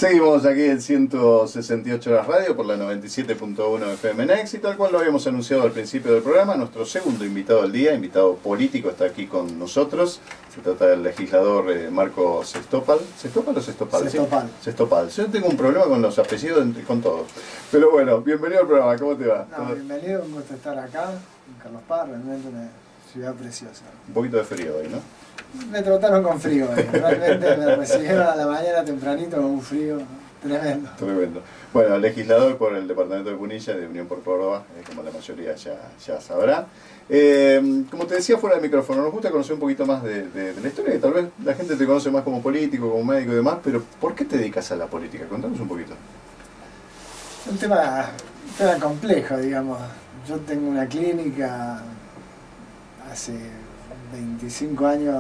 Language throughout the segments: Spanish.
Seguimos aquí en 168 Horas Radio por la 97.1 FM en Éxito, tal cual lo habíamos anunciado al principio del programa. Nuestro segundo invitado del día, invitado político, está aquí con nosotros. Se trata del legislador Marco Sestopal. ¿Sestopal o Sestopal? Sestopal. Sí. Sestopal. Yo tengo un problema con los apellidos con todos. Pero bueno, bienvenido al programa, ¿cómo te va? No, bienvenido, un gusto estar acá en Carlos Paz, realmente una ciudad preciosa. Un poquito de frío hoy, ¿no? Me trataron con frío hoy, realmente me recibieron a la mañana tempranito con un frío tremendo. Tremendo. Bueno, legislador por el departamento de Punilla, de Unión por Córdoba, como la mayoría ya sabrá. Como te decía fuera del micrófono, nos gusta conocer un poquito más de la historia, que tal vez la gente te conoce más como político, como médico y demás, pero ¿por qué te dedicas a la política? Contanos un poquito. Un tema complejo, digamos. Yo tengo una clínica hace 25 años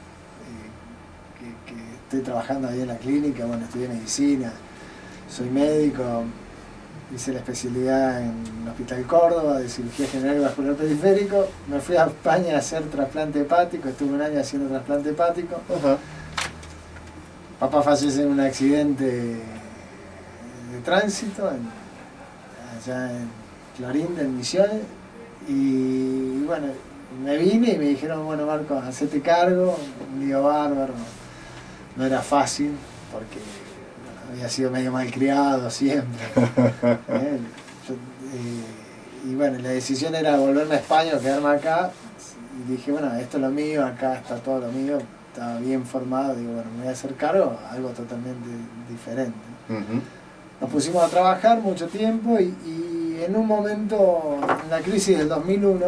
que estoy trabajando ahí en la clínica. Bueno, estudié medicina, soy médico, hice la especialidad en el Hospital Córdoba de cirugía general y vascular periférico. Me fui a España a hacer trasplante hepático, estuve un año haciendo trasplante hepático. Papá fallece en un accidente de tránsito allá en Clorinda, en Misiones, y bueno, me vine y me dijeron, bueno Marco, hacete cargo, un lío bárbaro, no era fácil porque bueno, había sido medio malcriado siempre. Y bueno, la decisión era volverme a España o quedarme acá, y dije, bueno, esto es lo mío, acá está todo lo mío, estaba bien formado, digo, bueno, me voy a hacer cargo, algo totalmente diferente. Nos pusimos a trabajar mucho tiempo y en un momento, en la crisis del 2001,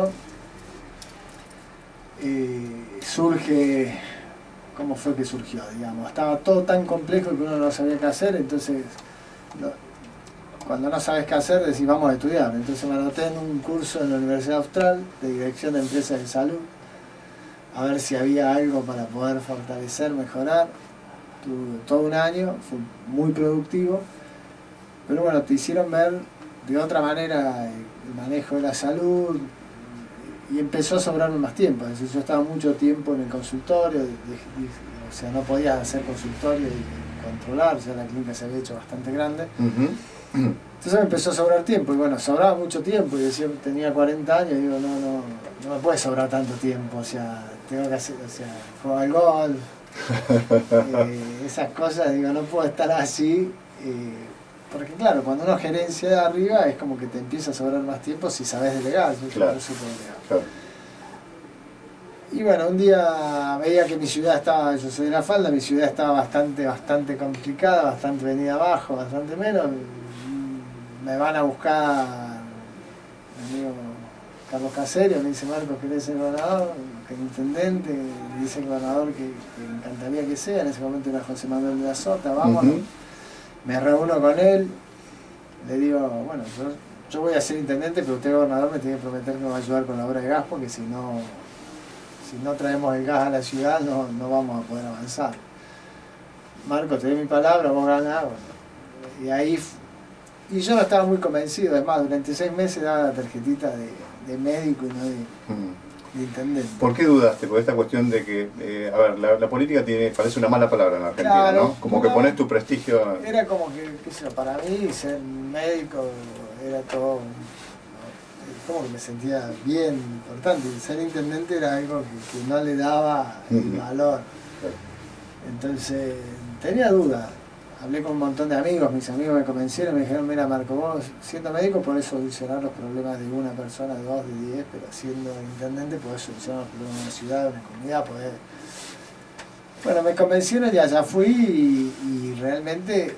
surge, ¿cómo fue que surgió? Digamos, estaba todo tan complejo que uno no sabía qué hacer, entonces cuando no sabes qué hacer decís vamos a estudiar. Entonces me anoté en un curso en la Universidad Austral de Dirección de Empresas de Salud, a ver si había algo para poder fortalecer, mejorar. Tuve todo un año, fue muy productivo. Pero bueno, te hicieron ver de otra manera el manejo de la salud y empezó a sobrarme más tiempo. Es decir, yo estaba mucho tiempo en el consultorio, o sea, no podía hacer consultorio y controlar, ya la clínica se había hecho bastante grande. Entonces me empezó a sobrar tiempo y bueno, sobraba mucho tiempo y decía, tenía 40 años y digo, no me puede sobrar tanto tiempo, o sea, tengo que hacer, o sea, jugar al golf, esas cosas, digo, no puedo estar así. Porque claro, cuando uno gerencia de arriba es como que te empieza a sobrar más tiempo si sabes delegar. Claro. Claro. Y bueno, un día veía que mi ciudad estaba, yo soy de La Falda, mi ciudad estaba bastante complicada, bastante venida abajo, bastante menos. Me van a buscar mi amigo Carlos Caserio, me dice Marcos, ¿querés ser gobernador? Que el intendente, me dice el gobernador que me encantaría que sea, en ese momento era José Manuel de la Sota, vámonos. Me reúno con él, le digo, bueno, yo voy a ser intendente, pero usted gobernador me tiene que prometer que me va a ayudar con la obra de gas, porque si no traemos el gas a la ciudad no vamos a poder avanzar. Marco, te doy mi palabra, vos ganás. Bueno. Y yo no estaba muy convencido, además durante 6 meses daba la tarjetita de médico y no de intendente. ¿Por qué dudaste? Por esta cuestión de que, a ver, la política parece una mala palabra en Argentina, claro, ¿no? Como que pones tu prestigio... Era como que, qué sé yo, para mí ser médico era todo, como que me sentía bien, importante. Ser intendente era algo que no le daba el valor. Entonces, tenía dudas. Hablé con un montón de amigos, mis amigos me convencieron, me dijeron, mira Marco, vos siendo médico podés solucionar los problemas de una persona, de 2, de 10, pero siendo intendente podés solucionar los problemas de una ciudad, de una comunidad, podés... Bueno, me convencieron y allá fui y realmente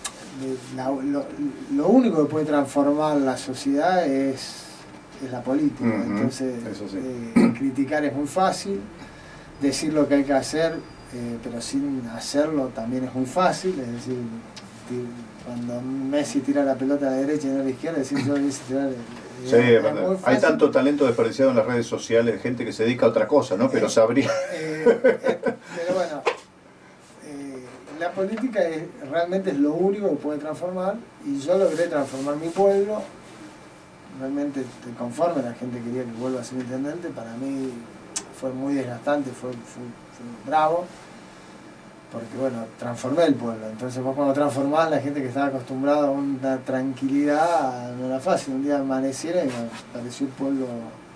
lo único que puede transformar la sociedad es la política. Entonces, criticar es muy fácil, decir lo que hay que hacer, pero sin hacerlo también es muy fácil. Es decir, cuando Messi tira la pelota a la derecha y no a la izquierda, decir yo hubiese tirar... Sí, hay tanto talento desperdiciado en las redes sociales, gente que se dedica a otra cosa, ¿no? Pero sabría... pero bueno, la política realmente es lo único que puede transformar, y yo logré transformar mi pueblo. Realmente estoy conforme, la gente quería que vuelva a ser intendente, para mí fue muy desgastante, fue bravo, porque bueno, transformé el pueblo. Entonces vos cuando transformás, la gente que estaba acostumbrada a una tranquilidad, no era fácil. Un día amaneciera y me pareció el pueblo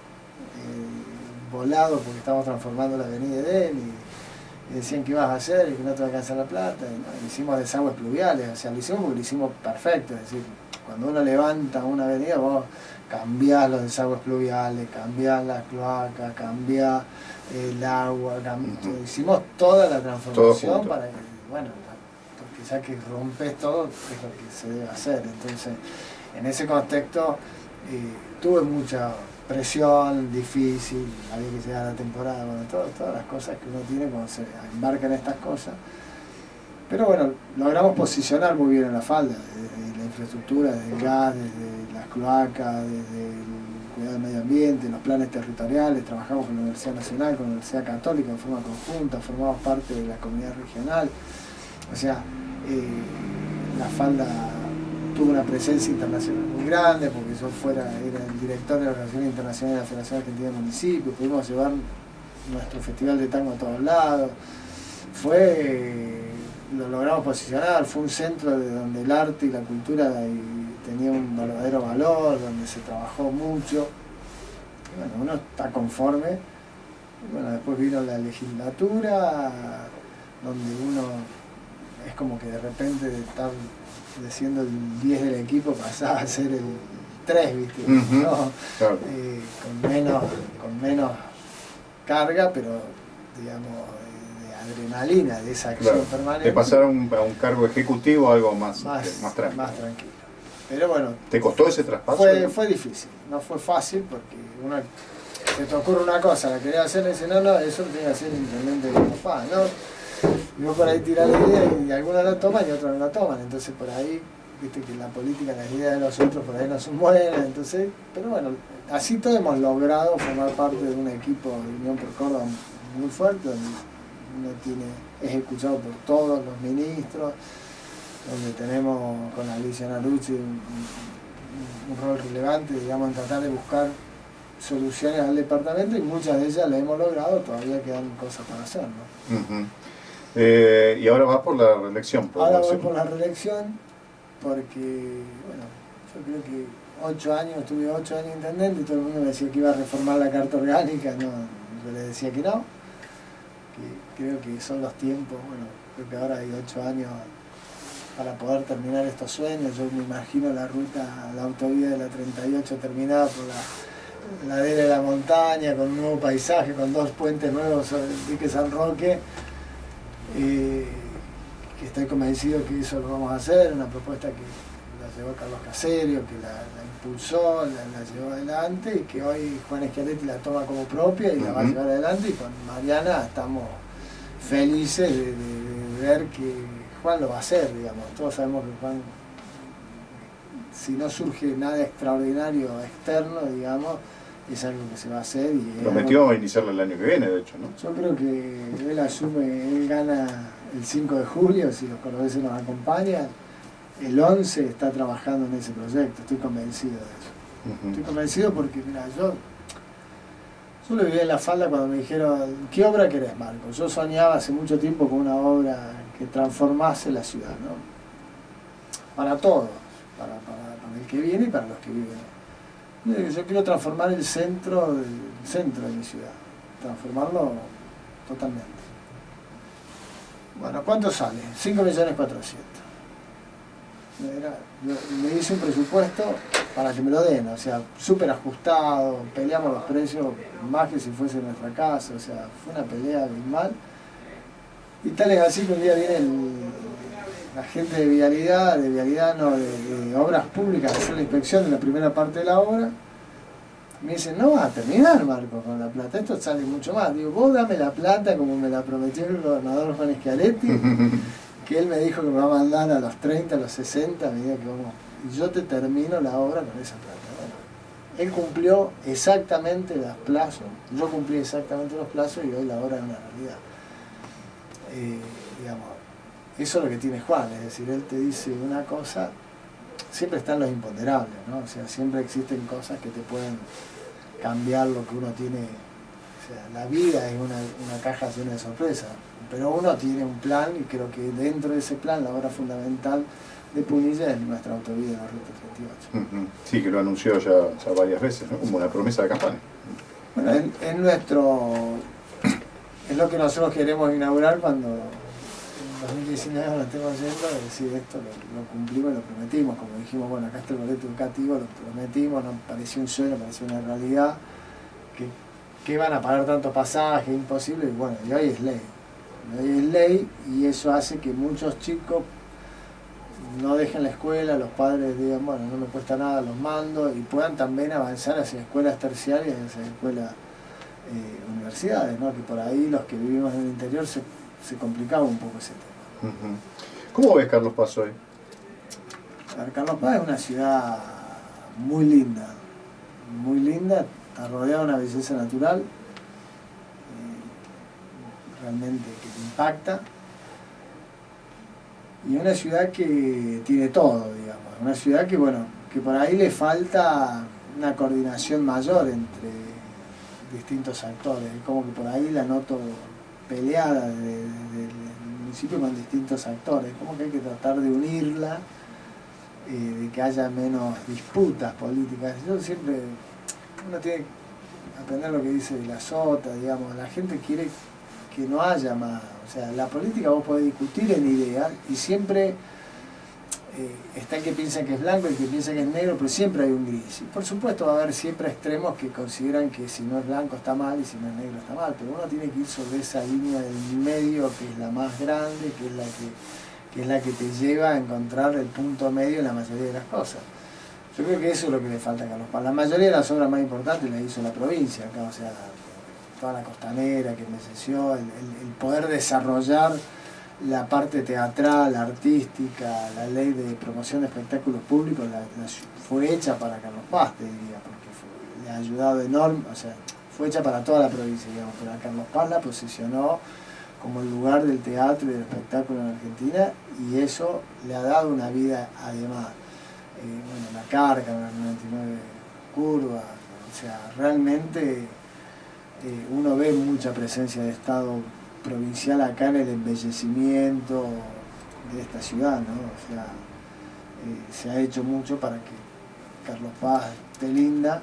volado porque estábamos transformando la avenida Edén y decían que ibas a hacer y que no te va a alcanzar la plata. Y, no, hicimos desagües pluviales, o sea, lo hicimos porque lo hicimos perfecto. Es decir, cuando uno levanta una avenida, vos cambiás los desagües pluviales, cambiás la cloaca, cambiás el agua, hicimos toda la transformación para que, bueno, porque ya que rompes todo es lo que se debe hacer. Entonces, en ese contexto tuve mucha presión, difícil, había que llegar a la temporada, bueno, todas las cosas que uno tiene cuando se embarca en estas cosas. Pero bueno, logramos posicionar muy bien en la falda, desde la infraestructura, desde el gas, desde las cloacas, desde el cuidado del medio ambiente, los planes territoriales, trabajamos con la Universidad Nacional, con la Universidad Católica en forma conjunta, formamos parte de la comunidad regional. O sea, la falda tuvo una presencia internacional muy grande, porque yo era el director de la Relación Internacional de la Federación Argentina de Municipios, pudimos llevar nuestro festival de tango a todos lados. Lo logramos posicionar, fue un centro de donde el arte y la cultura tenía un verdadero valor, donde se trabajó mucho. Y bueno, uno está conforme. Y bueno, después vino la legislatura, donde uno es como que de repente de estar siendo el 10 del equipo pasaba a ser el 3, ¿viste? ¿No? Claro. Con menos carga, pero digamos adrenalina de esa acción permanente. ¿Te pasaron a un cargo ejecutivo, algo más tranquilo? Más tranquilo. Pero bueno. ¿Te costó ese traspaso? Fue difícil, no fue fácil porque se te ocurre una cosa, la quería hacer, y dice, no, eso lo tiene que hacer el intendente de mi papá, ¿no? Y vos por ahí tirás la idea y algunos la toman y otros no la toman, entonces por ahí, viste que en la política las ideas de los otros por ahí no son buenas, entonces, pero bueno, así todos hemos logrado formar parte de un equipo de Unión por Córdoba muy fuerte, donde uno es escuchado por todos los ministros, donde tenemos con Alicia Narucci un rol relevante, digamos, en tratar de buscar soluciones al departamento, y muchas de ellas las hemos logrado, todavía quedan cosas para hacer, ¿no? Y ahora vas por la reelección. Ahora voy por la reelección, porque, bueno, yo creo que estuve 8 años intendente, y todo el mundo me decía que iba a reformar la carta orgánica, no, yo le decía que no. Creo que son los tiempos, bueno, creo que ahora hay 8 años para poder terminar estos sueños. Yo me imagino la ruta, la autovía de la 38 terminada por la ladera de la montaña, con un nuevo paisaje, con 2 puentes nuevos sobre el dique San Roque, que estoy convencido que eso lo vamos a hacer, una propuesta que la llevó Carlos Caserio, que la impulsó, la llevó adelante, y que hoy Juan Schiaretti la toma como propia y la va a llevar adelante, y con Mariana estamos felices de ver que Juan lo va a hacer, digamos. Todos sabemos que Juan, si no surge nada extraordinario externo, digamos, es algo que se va a hacer. Y prometió iniciarlo el año que viene, de hecho, ¿no? Yo creo que él gana el 5 de julio, si los cordobeses nos acompañan. El 11 está trabajando en ese proyecto, estoy convencido de eso. Estoy convencido porque, mira, yo lo viví en la falda cuando me dijeron, ¿qué obra querés, Marco? Yo soñaba hace mucho tiempo con una obra que transformase la ciudad, ¿no? Para todos, para el que viene y para los que viven. Yo quiero transformar el centro de mi ciudad, transformarlo totalmente. Bueno, ¿cuánto sale? 5.400.000. Le hice un presupuesto para que me lo den, o sea, súper ajustado, peleamos los precios más que si fuese nuestra casa, o sea, fue una pelea abismal. Y tal es así que un día viene la gente de vialidad de obras públicas, a hacer la inspección de la primera parte de la obra. Me dicen, no vas a terminar, Marco, con la plata, esto sale mucho más. Digo, vos dame la plata como me la prometió el gobernador Juan Schiaretti, que él me dijo que me va a mandar a los 30, a los 60, me dijo que vamos, y yo te termino la obra con esa plata. Bueno, él cumplió exactamente los plazos, yo cumplí exactamente los plazos, y hoy la obra es una realidad. Digamos, eso es lo que tiene Juan, es decir, él te dice una cosa, siempre están los imponderables, ¿no? O sea, siempre existen cosas que te pueden cambiar lo que uno tiene sea, la vida es una caja llena de sorpresas, pero uno tiene un plan y creo que dentro de ese plan la obra fundamental de Punilla es nuestra autovía de la Ruta 38. Sí, que lo anunció ya varias veces, ¿no? Como una promesa de campaña. Bueno, es lo que nosotros queremos inaugurar cuando en 2019 nos estemos yendo, es decir, esto lo cumplimos y lo prometimos, como dijimos, bueno, acá está el boleto educativo, lo prometimos, nos pareció un sueño, pareció una realidad, que van a pagar tantos pasajes, imposible, y bueno, y hoy es ley. Hoy es ley y eso hace que muchos chicos no dejen la escuela, los padres digan, bueno, no me cuesta nada, los mando, y puedan también avanzar hacia escuelas terciarias y hacia escuelas universidades, ¿no? Que por ahí los que vivimos en el interior se complicaba un poco ese tema. ¿Cómo ves Carlos Paz hoy? A ver, Carlos Paz es una ciudad muy linda, está rodeada de una belleza natural, realmente que te impacta, y una ciudad que tiene todo, digamos, una ciudad que, bueno, que por ahí le falta una coordinación mayor entre distintos actores, es como que por ahí la noto peleada del municipio con distintos actores, como que hay que tratar de unirla, de que haya menos disputas políticas. Yo siempre, uno tiene que aprender lo que dice la Sota, digamos, la gente quiere que no haya más, o sea, la política vos podés discutir en ideas y siempre está el que piensa que es blanco y el que piensa que es negro, pero siempre hay un gris. Y por supuesto va a haber siempre extremos que consideran que si no es blanco está mal y si no es negro está mal, pero uno tiene que ir sobre esa línea del medio que es la más grande, que es la que te lleva a encontrar el punto medio en la mayoría de las cosas. Yo creo que eso es lo que le falta a Carlos Paz. La mayoría de las obras más importantes las hizo la provincia acá, o sea, toda la costanera que envejeció, el poder desarrollar la parte teatral, artística, la ley de promoción de espectáculos públicos fue hecha para Carlos Paz, te diría, porque le ha ayudado enorme, o sea, fue hecha para toda la provincia, digamos, pero a Carlos Paz la posicionó como el lugar del teatro y del espectáculo en Argentina, y eso le ha dado una vida además. Bueno, la Carca, la 99 curvas, o sea, realmente uno ve mucha presencia de Estado provincial acá en el embellecimiento de esta ciudad, ¿no? O sea, se ha hecho mucho para que Carlos Paz esté linda.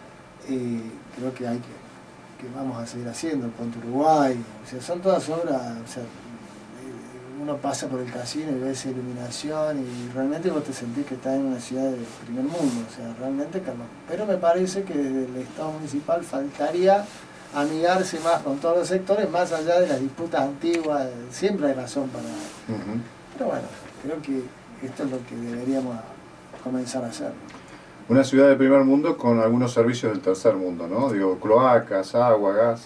Creo que vamos a seguir haciendo el Puente Uruguay, o sea, son todas obras, o sea, uno pasa por el casino y ve esa iluminación y realmente vos te sentís que estás en una ciudad del primer mundo, o sea, realmente Carlos. Pero me parece que desde el Estado municipal faltaría amigarse más con todos los sectores, más allá de las disputas antiguas, siempre hay razón para... Pero bueno, creo que esto es lo que deberíamos comenzar a hacer. Una ciudad del primer mundo con algunos servicios del tercer mundo, ¿no? Digo, cloacas, agua, gas.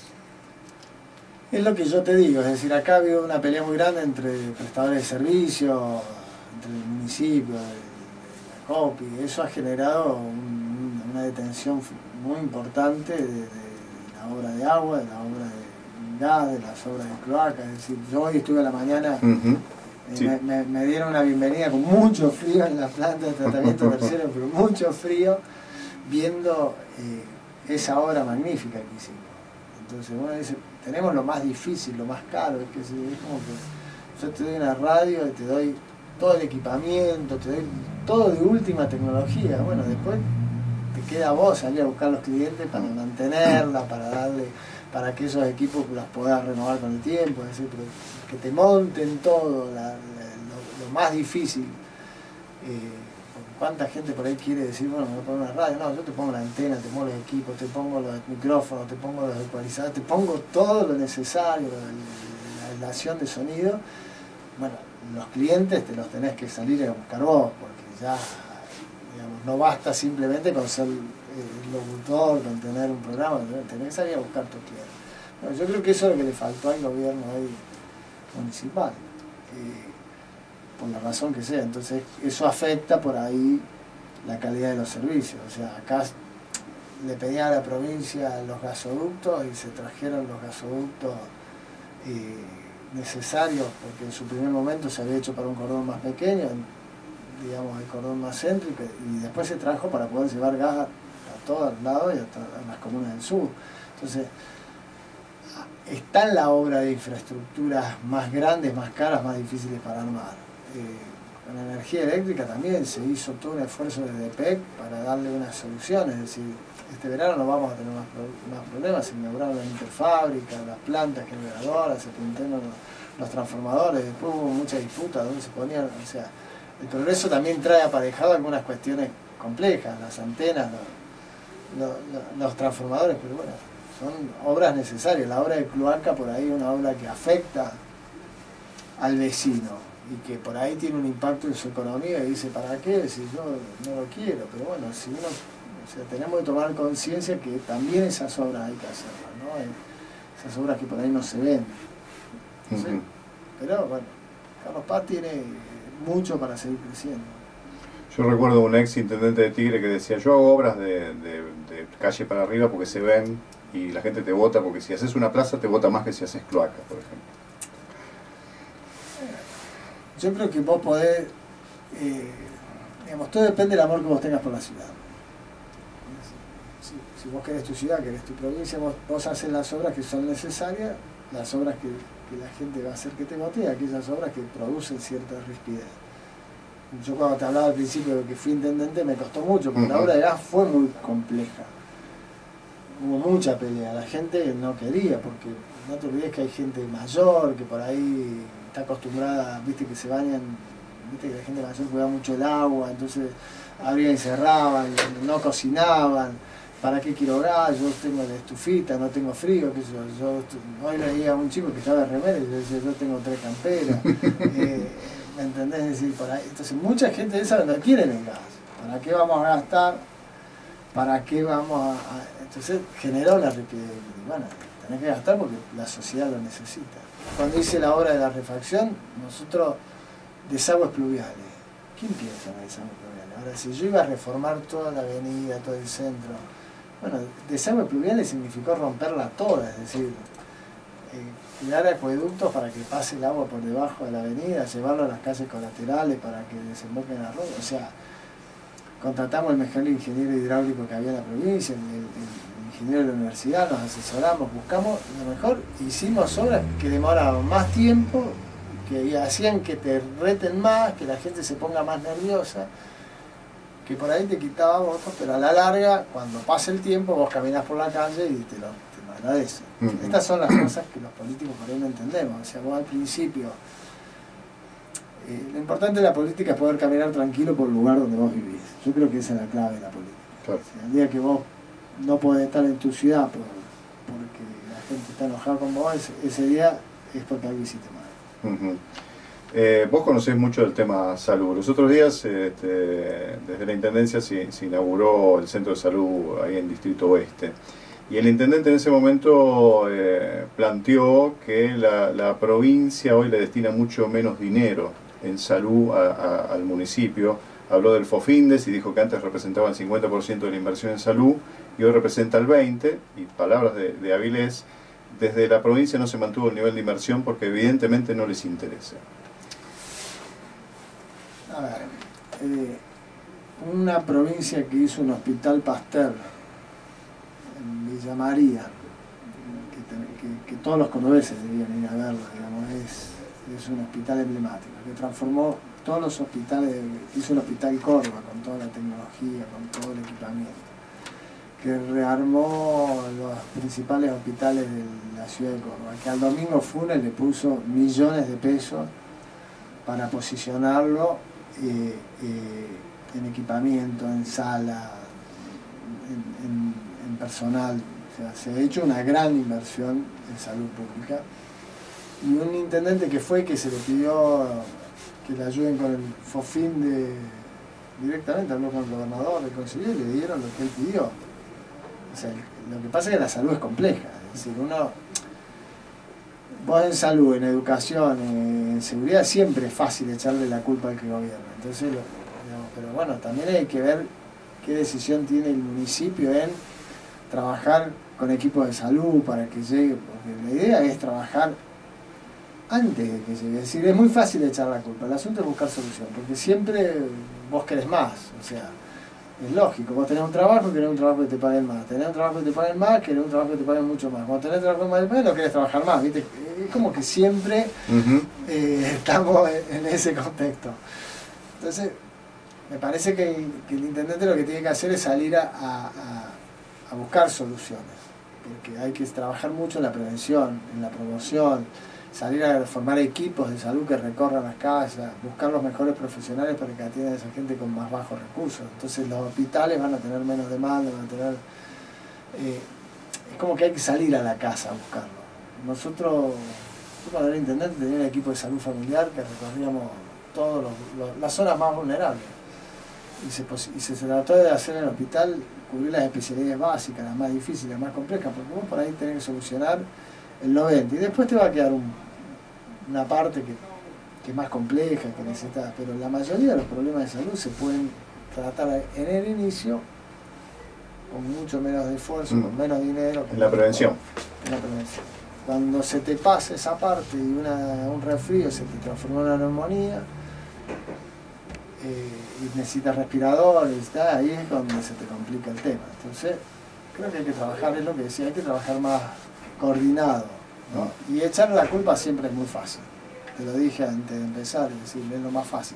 Es lo que yo te digo, es decir, acá ha habido una pelea muy grande entre prestadores de servicios, entre el municipio, la COPI, eso ha generado una detención muy importante de la obra de agua, de la obra de gas, de las obras de cloaca. Es decir, yo hoy estuve a la mañana, sí. me dieron una bienvenida con mucho frío en la planta de tratamiento terciario, pero mucho frío, viendo esa obra magnífica que hicimos. Entonces uno dice, tenemos lo más difícil, lo más caro, es como que yo te doy una radio y te doy todo el equipamiento, te doy todo de última tecnología. Bueno, después te queda a vos salir a buscar los clientes para mantenerla, para que esos equipos los puedas renovar con el tiempo, es decir, que te monten todo, lo más difícil. ¿Cuánta gente por ahí quiere decir, bueno, me voy a poner una radio? No, yo te pongo la antena, te pongo los equipos, te pongo los micrófonos, te pongo los ecualizadores, te pongo todo lo necesario, la aislación de sonido. Bueno, los clientes te los tenés que salir a buscar vos, porque ya, digamos, no basta simplemente con ser el locutor, con tener un programa, tenés que salir a buscar tus clientes. Bueno, yo creo que eso es lo que le faltó al gobierno hoy municipal. Por la razón que sea, entonces eso afecta por ahí la calidad de los servicios. O sea, acá le pedían a la provincia los gasoductos y se trajeron los gasoductos necesarios, porque en su primer momento se había hecho para un cordón más pequeño, digamos el cordón más céntrico, y después se trajo para poder llevar gas a todos lados y hasta a las comunas del sur. Entonces, está en la obra de infraestructuras más grandes, más caras, más difíciles para armar. Con la energía eléctrica también se hizo todo un esfuerzo desde PEC para darle una solución, es decir, este verano no vamos a tener más problemas, se inauguraron las interfábricas, las plantas generadoras, se pintaron los transformadores, después hubo mucha disputa donde se ponían, o sea, el progreso también trae aparejado algunas cuestiones complejas, las antenas, los transformadores, pero bueno, son obras necesarias. La obra de cloaca por ahí es una obra que afecta al vecino y que por ahí tiene un impacto en su economía y dice, ¿para qué? Si yo no lo quiero, pero bueno, si uno, o sea, tenemos que tomar conciencia que también esas obras hay que hacerlas, ¿no? Esas obras que por ahí no se ven. No sé, pero bueno, Carlos Paz tiene mucho para seguir creciendo. Yo recuerdo un ex intendente de Tigre que decía, yo hago obras de calle para arriba porque se ven y la gente te vota, porque si haces una plaza te vota más que si haces cloaca, por ejemplo. Yo creo que vos podés, digamos, todo depende del amor que vos tengas por la ciudad. Si vos querés tu ciudad, querés tu provincia, vos haces las obras que son necesarias, las obras que la gente va a hacer que te vote, y aquellas obras que producen cierta rispidez. Yo cuando te hablaba al principio de que fui intendente me costó mucho, porque la obra de gas fue muy compleja. Hubo mucha pelea, la gente no quería, porque no te olvides que hay gente mayor que por ahí está acostumbrada, viste que se bañan, viste que la gente mayor cuida mucho el agua, entonces abrían y cerraban, no cocinaban. ¿Para qué quiero gas? Yo tengo la estufita, no tengo frío, qué sé yo. Hoy leía a un chico que estaba de remera y yo decía, yo tengo 3 camperas. ¿Me entendés? Es decir, por ahí. Entonces mucha gente de esa no quiere el gas. ¿Para qué vamos a gastar? ¿Para qué vamos a...? Entonces generó la rapidez. Bueno, tenés que gastar porque la sociedad lo necesita. Cuando hice la obra de la refacción, nosotros, desagües pluviales. ¿Quién piensa en desagües pluviales? Ahora, si yo iba a reformar toda la avenida, todo el centro, bueno, desagües pluviales significó romperla toda, es decir, crear acueductos para que pase el agua por debajo de la avenida, llevarlo a las calles colaterales para que desemboque en la rueda. O sea, contratamos el mejor ingeniero hidráulico que había en la provincia, el ingeniero de la universidad, nos asesoramos, buscamos lo mejor, hicimos obras que demoraban más tiempo, que hacían que te reten más, que la gente se ponga más nerviosa, que por ahí te quitaba votos, pero a la larga, cuando pasa el tiempo, vos caminás por la calle y te lo agradecen. Estas son las cosas que los políticos por ahí no entendemos. O sea, vos al principio, lo importante de la política es poder caminar tranquilo por el lugar donde vos vivís. Yo creo que esa es la clave de la política. Claro. O sea, el día que vos no podés estar en tu ciudad porque la gente está enojada con vos, ese día es porque algo hiciste mal. Vos conocés mucho del tema salud. Los otros días, desde la Intendencia se inauguró el centro de salud ahí en Distrito Oeste. Y el intendente en ese momento planteó que la provincia hoy le destina mucho menos dinero en salud al municipio. Habló del FOFINDES y dijo que antes representaba el 50% de la inversión en salud y hoy representa el 20%. Y palabras de Avilés, desde la provincia no se mantuvo el nivel de inversión porque evidentemente no les interesa. A ver, una provincia que hizo un hospital Pasteur en Villa María, que todos los cordobeses debían ir a verlo, digamos, es un hospital emblemático, que transformó todos los hospitales, hizo un hospital Córdoba con toda la tecnología, con todo el equipamiento, que rearmó los principales hospitales de la ciudad de Córdoba, que al Domingo Funes le puso millones de pesos para posicionarlo en equipamiento, en sala, en personal. O sea, se ha hecho una gran inversión en salud pública. Y un intendente que se le pidió que le ayuden con el FOFIN directamente, habló con el gobernador, le consiguió y le dieron lo que él pidió. O sea, lo que pasa es que la salud es compleja. Es decir, vos en salud, en educación, en seguridad, siempre es fácil echarle la culpa al que gobierna. Entonces, pero bueno, también hay que ver qué decisión tiene el municipio en trabajar con equipos de salud para que llegue, porque la idea es trabajar antes de que llegue. Es decir, es muy fácil echar la culpa, el asunto es buscar solución, porque siempre vos querés más, o sea, Es lógico, vos tenés un trabajo, querés un trabajo que te paguen más. Tenés un trabajo que te paguen más, querés un trabajo que te paguen mucho más. Cuando tenés un trabajo que te paguen más, no querés trabajar más, ¿viste? Es como que siempre estamos en ese contexto. Entonces, me parece que el intendente lo que tiene que hacer es salir a buscar soluciones. Porque hay que trabajar mucho en la prevención, en la promoción, salir a formar equipos de salud que recorran las casas, buscar los mejores profesionales para que atiendan a esa gente con más bajos recursos. Entonces los hospitales van a tener menos demanda, van a tener... es como que hay que salir a la casa a buscarlo. Nosotros cuando era intendente tenía un equipo de salud familiar que recorríamos todas las zonas más vulnerables. Y se trató de hacer en el hospital, cubrir las especialidades básicas, las más difíciles, las más complejas, porque vos por ahí tenés que solucionar el 90%. Y después te va a quedar una parte que es más compleja, que necesitas, pero la mayoría de los problemas de salud se pueden tratar en el inicio con mucho menos de esfuerzo, con menos dinero. En la prevención. En la prevención. Cuando se te pasa esa parte y un resfrío se te transforma en una neumonía, y necesitas respiradores, ahí es donde se te complica el tema. Entonces, creo que hay que trabajar, es lo que decía, hay que trabajar más coordinado, ¿no? Y echarle la culpa siempre es muy fácil. Te lo dije antes de empezar, es decir, es lo más fácil.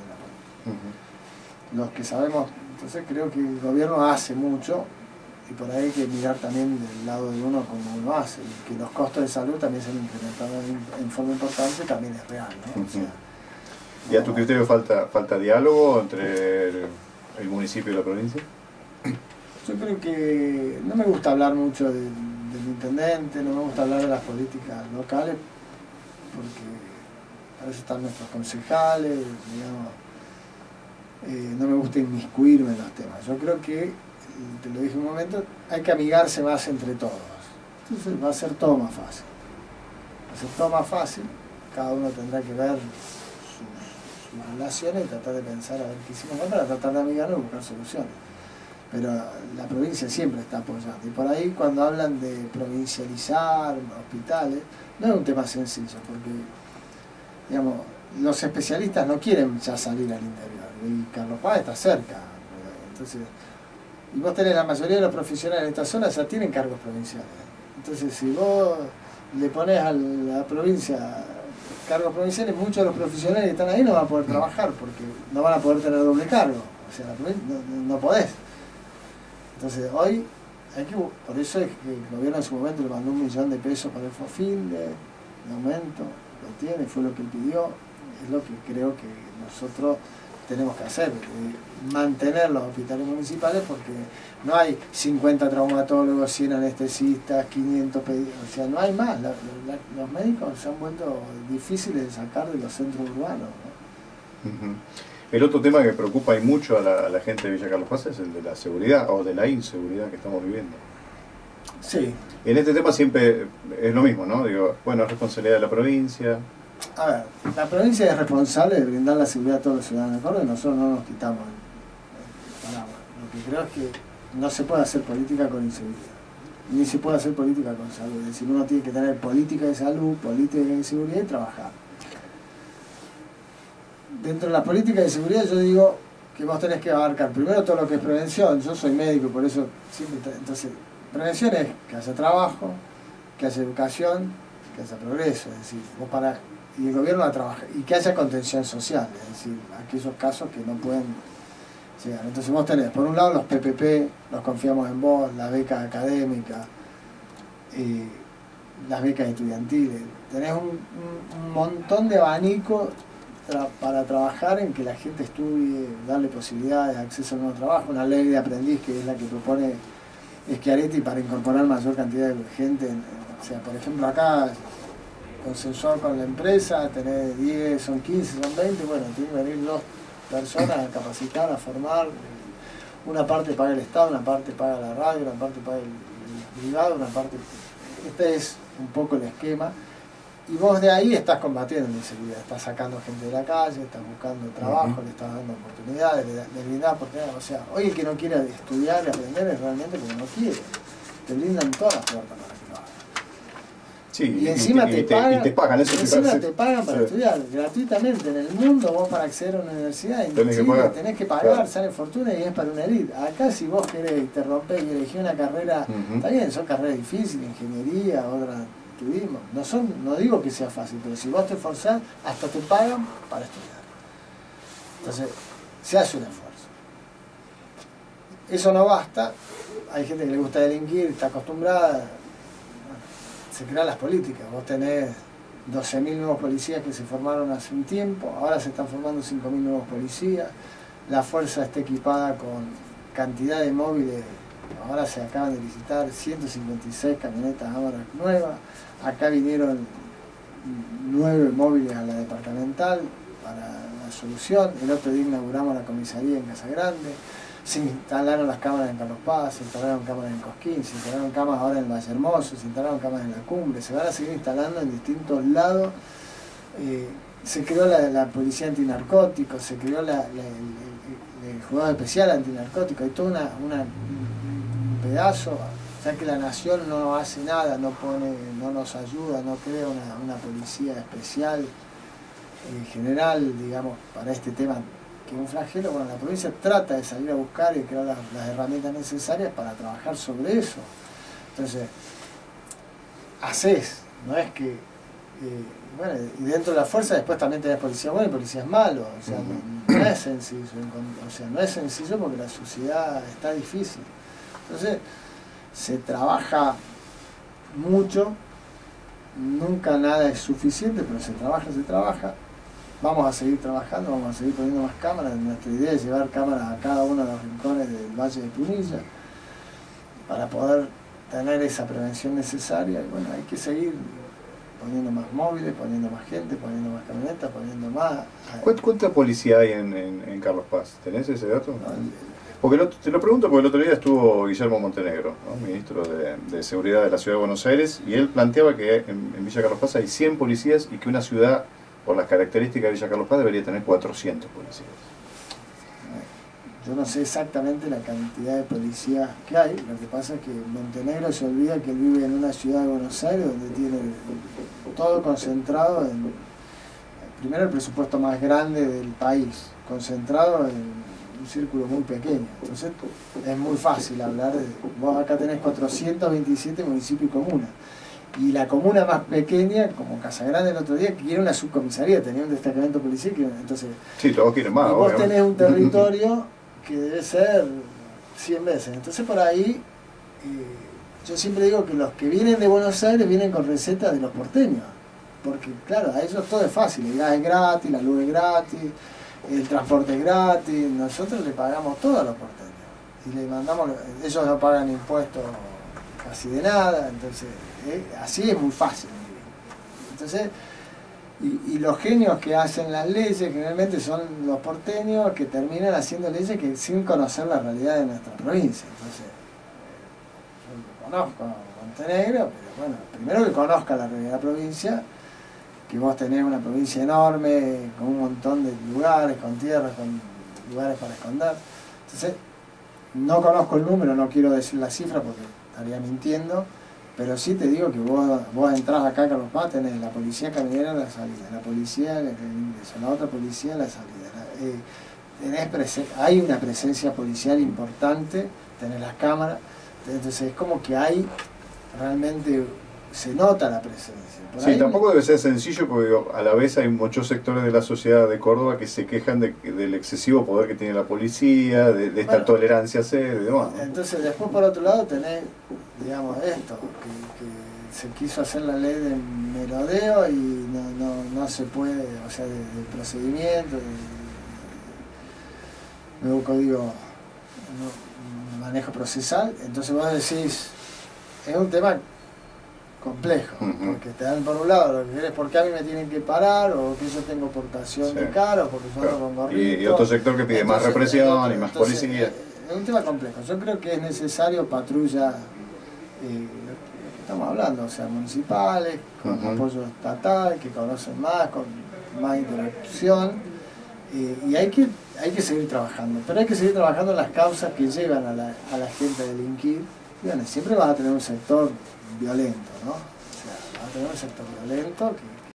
Los que sabemos, entonces creo que el gobierno hace mucho y por ahí hay que mirar también del lado de uno como uno hace, y que los costos de salud también se han incrementado en forma importante, también es real, ¿no? O sea, ¿y a tu criterio falta diálogo entre el municipio y la provincia? Yo creo que no me gusta hablar mucho del intendente, no me gusta hablar de las políticas locales, porque para eso están nuestros concejales, digamos, no me gusta inmiscuirme en los temas. Yo creo que, te lo dije un momento, hay que amigarse más entre todos. Entonces va a ser todo más fácil. Va a ser todo más fácil, cada uno tendrá que ver sus relaciones y tratar de pensar a ver qué hicimos mal para tratar de amigarnos y buscar soluciones. Pero la provincia siempre está apoyando. Y por ahí cuando hablan de provincializar hospitales, no es un tema sencillo, porque digamos, los especialistas no quieren ya salir al interior, y Carlos Paz está cerca. Entonces, y vos tenés la mayoría de los profesionales en esta zona ya tienen cargos provinciales. Entonces, si vos le pones a la provincia cargos provinciales, muchos de los profesionales que están ahí no van a poder trabajar porque no van a poder tener doble cargo. O sea, no podés. Entonces hoy hay que, por eso es que el gobierno en su momento le mandó 1 millón de pesos para el FOFINDE, de aumento, lo tiene, fue lo que él pidió, es lo que creo que nosotros tenemos que hacer, mantener los hospitales municipales, porque no hay 50 traumatólogos, 100 anestesistas, 500 pediatras, o sea, no hay más. Los médicos se han vuelto difíciles de sacar de los centros urbanos, ¿no? El otro tema que preocupa y mucho a la gente de Villa Carlos Paz es el de la seguridad o de la inseguridad que estamos viviendo. Sí. En este tema siempre es lo mismo, ¿no? Digo, bueno, es responsabilidad de la provincia. A ver, la provincia es responsable de brindar la seguridad a todos los ciudadanos de Córdoba y nosotros no nos quitamos el paraguas. Lo que creo es que no se puede hacer política con inseguridad, ni se puede hacer política con salud. Es decir, uno tiene que tener política de salud, política de seguridad y trabajar. Dentro de la política de seguridad yo digo que vos tenés que abarcar primero todo lo que es prevención. Yo soy médico, por eso siempre... Entonces, prevención es que haya trabajo, que haya educación, que haya progreso. Es decir, vos para... Y el gobierno a trabajar, y que haya contención social, es decir, aquellos casos que no pueden llegar. Entonces vos tenés, por un lado, los PPP, los confiamos en vos, la beca académica, las becas estudiantiles. Tenés un montón de abanico para trabajar en que la gente estudie, darle posibilidades de acceso a un nuevo trabajo, una ley de aprendiz que es la que propone Schiaretti para incorporar mayor cantidad de gente. O sea, por ejemplo, acá consensuar con la empresa, tener 10, son 15, son 20, bueno, tienen que venir 2 personas a capacitar, a formar, una parte paga el Estado, una parte paga la radio, una parte paga el privado, una parte... Este es un poco el esquema, y vos de ahí estás combatiendo la inseguridad, estás sacando gente de la calle, estás buscando trabajo, le estás dando oportunidades, le brindás oportunidades. O sea, hoy el que no quiere estudiar y aprender es realmente porque no quiere, te brindan todas las puertas para que lo hagas. Sí, y encima te pagan, eso encima te pagan para sí. estudiar gratuitamente. En el mundo vos para acceder a una universidad en Tenés Chile que pagar. tenés que pagar, Claro. sale fortuna y es para una elite. Acá si vos querés te rompés y elegís una carrera, está bien, son carreras difíciles, ingeniería, otras turismo. No digo que sea fácil, pero si vos te esforzás, hasta te pagan para estudiar. Entonces, se hace un esfuerzo. Eso no basta, hay gente que le gusta delinquir, está acostumbrada, se crean las políticas. Vos tenés 12.000 nuevos policías que se formaron hace un tiempo, ahora se están formando 5.000 nuevos policías, la fuerza está equipada con cantidad de móviles, ahora se acaban de licitar 156 camionetas Amarok nuevas, acá vinieron 9 móviles a la departamental para la solución, el otro día inauguramos la comisaría en Casa Grande, se instalaron las cámaras en Carlos Paz, se instalaron cámaras en Cosquín, se instalaron cámaras ahora en Valle Hermoso, se instalaron cámaras en La Cumbre, se van a seguir instalando en distintos lados. Se creó la policía antinarcóticos, se creó el juzgado especial antinarcótico, hay todo un pedazo, ya que la nación no hace nada, no nos ayuda, no crea una policía especial general, digamos, para este tema, que es un flagelo. Bueno, la provincia trata de salir a buscar y crear las herramientas necesarias para trabajar sobre eso. Entonces, haces, no es que... bueno, y dentro de la fuerza después también tenés policías buenos y policías malos, o sea, no es sencillo, o sea, no es sencillo porque la sociedad está difícil. Entonces, se trabaja mucho, nunca nada es suficiente, pero se trabaja. Vamos a seguir trabajando, vamos a seguir poniendo más cámaras. Nuestra idea es llevar cámaras a cada uno de los rincones del Valle de Punilla para poder tener esa prevención necesaria. Y bueno, hay que seguir poniendo más móviles, poniendo más gente, poniendo más camionetas, poniendo más... ¿Cuánta policía hay en Carlos Paz? ¿Tenés ese dato? Porque te lo pregunto porque el otro día estuvo Guillermo Montenegro, ¿no? Ministro de Seguridad de la Ciudad de Buenos Aires, y él planteaba que en Villa Carlos Paz hay 100 policías y que una ciudad, por las características de Villa Carlos Paz, debería tener 400 policías. Yo no sé exactamente la cantidad de policías que hay, lo que pasa es que Montenegro se olvida que él vive en una ciudad de Buenos Aires donde tiene todo concentrado en, primero, el presupuesto más grande del país, concentrado en un círculo muy pequeño. Entonces es muy fácil hablar de... Vos acá tenés 427 municipios y comunas. Y la comuna más pequeña, como Casa Grande el otro día, que quiere una subcomisaría, tenía un destacamento policial, entonces... Sí, todos quieren más, y vos obviamente. tenés un territorio que debe ser 100 veces. Entonces por ahí, yo siempre digo que los que vienen de Buenos Aires vienen con recetas de los porteños. Porque claro, a ellos todo es fácil, el gas es gratis, la luz es gratis, el transporte es gratis, nosotros le pagamos todo a los porteños. Y le mandamos, ellos no pagan impuestos casi de nada, entonces así es muy fácil. Entonces, y los genios que hacen las leyes generalmente son los porteños que terminan haciendo leyes que sin conocer la realidad de nuestra provincia. Entonces, yo conozco a Montenegro, pero bueno, primero que conozca la realidad de la provincia, que vos tenés una provincia enorme, con un montón de lugares, con tierras, con lugares para esconder. Entonces, no conozco el número, no quiero decir la cifra porque estaría mintiendo, pero sí te digo que vos entrás acá a Carlos Paz, tenés la policía caminera en la salida, la policía en el ingreso, la otra policía en la salida. Hay una presencia policial importante, tenés las cámaras, entonces es como que hay realmente... se nota la presencia. Sí, tampoco debe ser sencillo porque digo, a la vez hay muchos sectores de la sociedad de Córdoba que se quejan del excesivo poder que tiene la policía, de esta tolerancia cero y demás, ¿no? Entonces después por otro lado tenés, digamos, esto, que se quiso hacer la ley de merodeo y no se puede, o sea, de procedimiento, nuevo código manejo procesal, entonces vos decís, es un tema complejo, porque te dan por un lado lo que querés, porque a mí me tienen que parar, o que yo tengo portación de cara, o porque yo ando con gorrito. Y otro sector que pide más represión y más policía. Es un tema complejo. Yo creo que es necesario patrulla, estamos hablando, o sea, municipales, con apoyo estatal, que conocen más, con más interacción, y hay que seguir trabajando, pero hay que seguir trabajando en las causas que llevan a la gente a delinquir. Y bueno, siempre vas a tener un sector violento, ¿no? O sea, tenemos el sector eléctrico, que